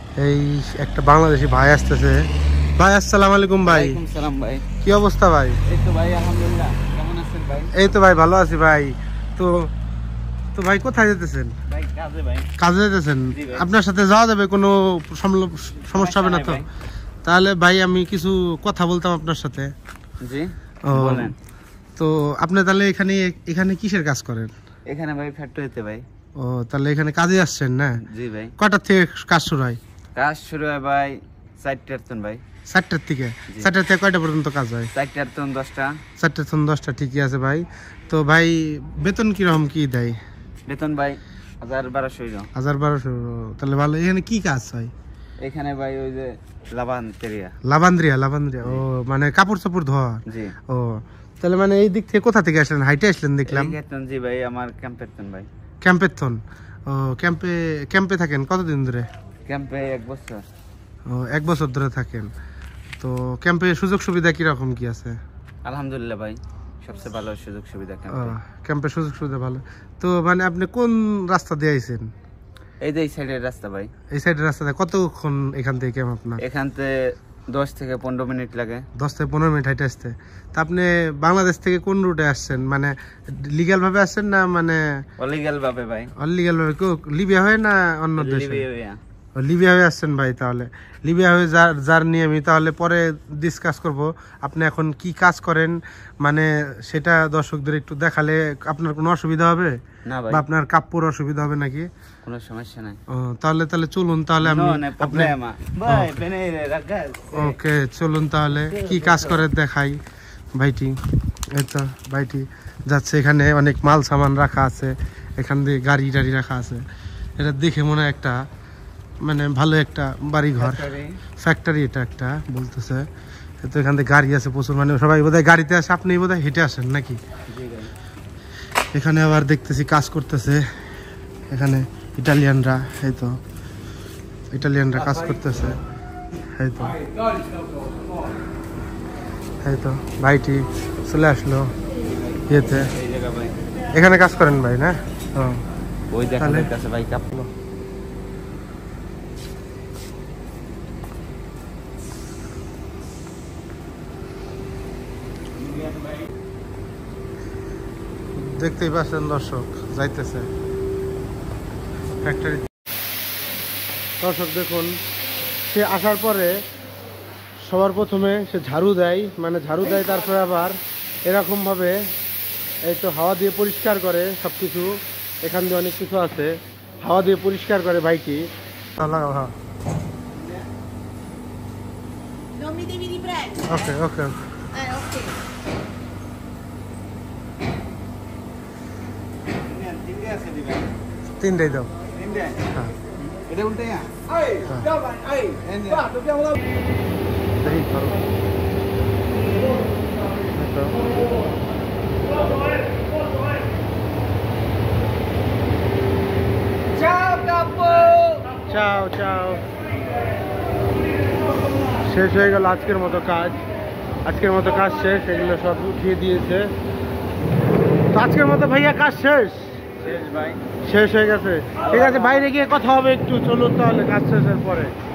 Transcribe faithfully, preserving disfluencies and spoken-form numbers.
এই একটা বাংলাদেশি ভাই আসতেছে। ভাই আসসালামু আলাইকুম ভাই। ওয়ালাইকুম সালাম ভাই। কি অবস্থা ভাই? এই তো ভাই আলহামদুলিল্লাহ। কেমন আছেন ভাই? এই তো ভাই ভালো আছি ভাই। তো তো ভাই কোথায় যেতেছেন? ভাই কাজে ভাই। কাজে যেতেছেন? আপনার সাথে যাওয়া যাবে, কোনো সমস্যা হবে না তো? তাহলে ভাই আমি কিছু কথা বলতাম আপনার সাথে। জি বলেন। তো আপনি তাহলে এখানে এখানে কিসের কাজ করেন? এখানে ভাই ফ্যাক্টরিতে ভাই। ও তাহলে এখানে কাজে আসছেন না? জি ভাই। কয়টার থেকে কাজ শুরু হয়? কাজ শুরু হয় ভাই চারটার থেকে ভাই। চারটার থেকে? চারটার থেকে কয়টা পর্যন্ত কাজ হয়? চারটার থেকে দশটা। চারটার থেকে দশটা, ঠিকই আছে ভাই। তো ভাই বেতন কিরকম কি দেয়? বেতন ভাই হাজার বারোশো। হাজার বারোশো? তাহলে ভালো। এখানে কি কাজ হয়? এখানে ভাই ওই যে লাভান্তেরিয়া। লাভান্দ্রিয়া? লাভান্দ্রিয়া ও মানে কাপড় চাপড় ধোয়া? জি। ও তাহলে মানে এই দিক থেকে কোথা থেকে আসলেন? হাইটে আসলেন দেখলাম। জি ভাই আমার ক্যাম্পের থেকে ভাই। ক্যাম্পের থন? ও ক্যাম্পে ক্যাম্পে থাকেন কতদিন ধরে? ক্যাম্পে এক বছর। ও এক বছর ধরে থাকেন। তো ক্যাম্পে সুযোগ সুবিধা কিরকম কি আছে? আলহামদুলিল্লাহ ভাই সবচেয়ে ভালো সুযোগ সুবিধা ক্যাম্পে। ক্যাম্পের সুযোগ সুবিধা ভালো। তো মানে আপনি কোন রাস্তা দিয়ে আইছেন? এই যে এই সাইডের রাস্তা ভাই। এই সাইডের রাস্তাটা কতক্ষণ এখান থেকে ক্যাম্প আপনার? এখান থেকে দশ থেকে পনেরো মিনিট লাগে। দশ থেকে পনেরো মিনিট হাইটে আসতে। তা আপনি বাংলাদেশ থেকে কোন রুটে আসছেন? মানে লিগ্যাল ভাবে আসছেন না মানে অলিগ্যাল ভাবে ভাই? অলিগ্যাল ভাবে। লিবিয়া হয়ে না অন্য দেশে? লিবিয়া। লিবিয়া হয়ে আসছেন ভাই। তাহলে লিবিয়া হয়ে যার যার নিয়ে আমি তাহলে পরে ডিসকাস করব। আপনি এখন কি কাজ করেন মানে সেটা দর্শকদের একটু দেখালে আপনার কোনো অসুবিধা হবে না ভাই? বা আপনার কাপড় অসুবিধা হবে নাকি? কোনো সমস্যা নাই। ও তাহলে তাহলে চলুন তাহলে আমি আপনি ওকে চলুন তাহলে কি কাজ করে দেখাই ভাইটি। এই তো ভাইটি যাচ্ছে। এখানে অনেক মাল সামান রাখা আছে, এখান দিয়ে গাড়ি টাড়ি রাখা আছে। এটা দেখে মনে হয় একটা মানে ভালো একটা বাড়ি ঘর, ফ্যাক্টরি এটা একটা বলতেছে। তো এখান থেকে গাড়ি আছে প্রচুর, মানে সবাই বোধহয় গাড়িতে আসে, আপনি বোধহয় হেঁটে আসেন নাকি? এখানে আবার দেখতেছি কাজ করতেছে এখানে ইটালিয়ানরা। এই তো ইটালিয়ানরা কাজ করতেছে। এই তো এই তো ভাইটি চলে আসলো ইয়েতে। এখানে কাজ করেন ভাই না? ও ওই দেখা যাচ্ছে ভাই কাপড়। দেখতেই পাচ্ছেন দর্শক যাইতেছে ফ্যাক্টরি। দর্শক দেখুন, সে আসার পরে সবার প্রথমে সে ঝাড়ু দেয়, মানে ঝাড়ু দেয়, তারপরে আবার এরকমভাবে এই তো হাওয়া দিয়ে পরিষ্কার করে সব কিছু। এখান দিয়ে অনেক কিছু আছে, হাওয়া দিয়ে পরিষ্কার করে বাইকটি। ওকে ওকে তিনটাই দাও। হ্যাঁ এটা উল্টে চাও চাও। শেষ হয়ে গেল আজকের মতো কাজ। আজকের মতো কাজ শেষ, এগুলো সব উঠিয়ে দিয়েছে। তো আজকের মতো ভাইয়া কাজ শেষ শেষ ভাই, শেষ হয়ে গেছে। ঠিক আছে বাইরে গিয়ে কথা হবে একটু, চলুন তাহলে কাজ শেষের পরে।